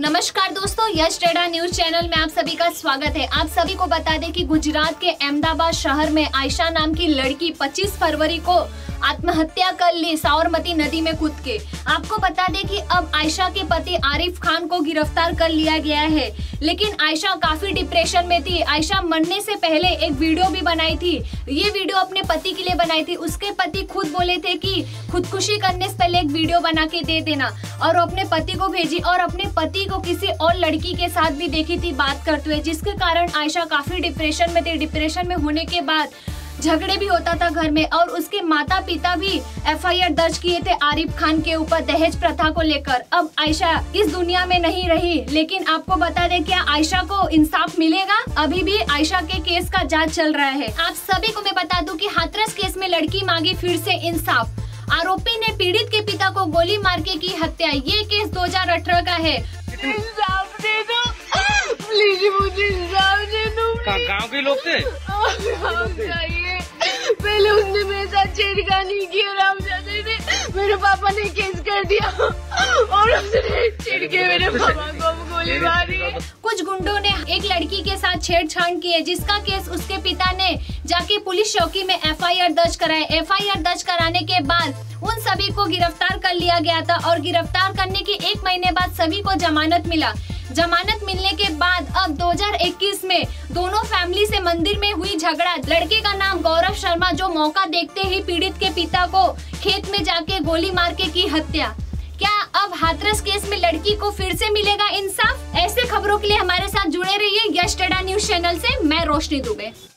नमस्कार दोस्तों, यश टेढ़ा न्यूज चैनल में आप सभी का स्वागत है। आप सभी को बता दें कि गुजरात के अहमदाबाद शहर में आयशा नाम की लड़की 25 फरवरी को आत्महत्या कर ली साबरमती नदी में कूद के। आपको बता दें कि अब आयशा के पति आरिफ खान को गिरफ्तार कर लिया गया है, लेकिन आयशा काफी डिप्रेशन में थी। आयशा मरने से पहले एक वीडियो भी बनाई थी। ये वीडियो अपने पति के लिए बनाई थी। उसके पति खुद बोले थे कि खुदकुशी करने से पहले एक वीडियो बना के दे देना, और अपने पति को भेजी और अपने पति को किसी और लड़की के साथ भी देखी थी बात करते हुए, जिसके कारण आयशा काफी डिप्रेशन में थी। डिप्रेशन में होने के बाद झगड़े भी होता था घर में, और उसके माता पिता भी एफआईआर दर्ज किए थे आरिफ खान के ऊपर दहेज प्रथा को लेकर। अब आयशा इस दुनिया में नहीं रही, लेकिन आपको बता दें क्या आयशा को इंसाफ मिलेगा? अभी भी आयशा के केस का जांच चल रहा है। आप सभी को मैं बता दूं कि हाथरस केस में लड़की मांगी फिर से इंसाफ। आरोपी ने पीड़ित के पिता को गोली मार के की हत्या। ये केस 2018 का है। इंसाफ दे दो प्लीज, मुझे इंसाफ दे दो। गाँव के लोग थे? चाहिए। पहले उसने मेरे साथ छेड़खानी की, रामजादे ने मेरे पापा ने केस कर दिया और उसने छेड़ के मेरे पापा को गोली मारी। कुछ गुंडों ने एक लड़की के साथ छेड़छाड़ की है, जिसका केस उसके पिता ने जाके पुलिस चौकी में एफआईआर दर्ज कराया। एफआईआर दर्ज कराने के बाद उन सभी को गिरफ्तार कर लिया गया था, और गिरफ्तार करने के 1 महीने बाद सभी को जमानत मिला। जमानत मिलने के बाद अब 2021 में दोनों फैमिली से मंदिर में हुई झगड़ा। लड़के का नाम गौरव शर्मा, जो मौका देखते ही पीड़ित के पिता को खेत में जाके गोली मार के की हत्या। क्या अब हाथरस केस में लड़की को फिर से मिलेगा इंसाफ? ऐसे खबरों के लिए हमारे साथ जुड़े रहिए यश टेढ़ा न्यूज चैनल से। मैं रोशनी दुबे।